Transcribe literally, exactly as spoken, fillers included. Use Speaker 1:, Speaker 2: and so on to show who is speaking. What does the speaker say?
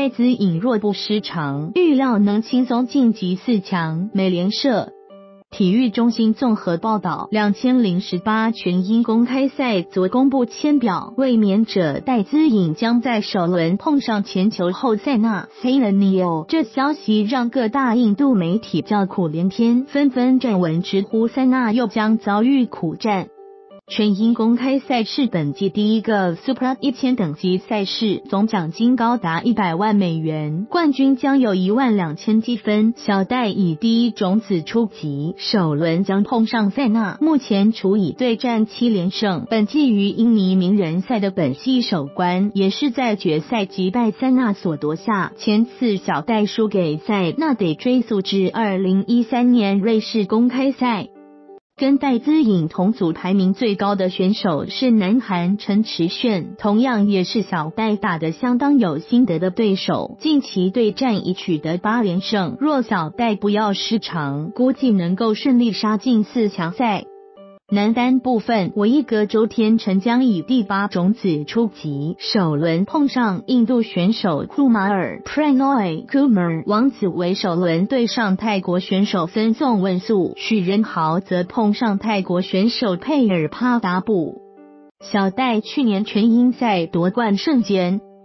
Speaker 1: 戴资颖若不失常，预料能轻松晋级四强。美联社体育中心综合报道，二千零十八全英公开赛昨公布签表，卫冕者戴资颖将在首轮碰上前球后塞纳 Celine。 这消息让各大印度媒体叫苦连天，纷纷撰文直呼塞纳又将遭遇苦战。全英公开赛是本季第一个 Super 一千等级赛事，总奖金高达一百万美元，冠军将有一万两千积分。小戴以第一种子出击，首轮将碰上塞纳，目前处以对战七连胜。本季于印尼名人赛的本系首关，也是在决赛击败塞纳所夺下。前次小戴输给塞纳得追溯至二零一三年瑞士公开赛。跟戴资颖同组排名最高的选手是南韩陈池炫，同样也是小戴打得相当有心得的对手，近期对战已取得八连胜，若小戴不要失常，估计能够顺利杀进四强赛。男单部分，我一哥周天成将以第八种子出击，首轮碰上印度选手库马尔 Pranoy Kumar， 王子维首轮对上泰国选手分宋文素，许仁豪则碰上泰国选手佩尔帕达布。小戴去年全英赛夺冠瞬间，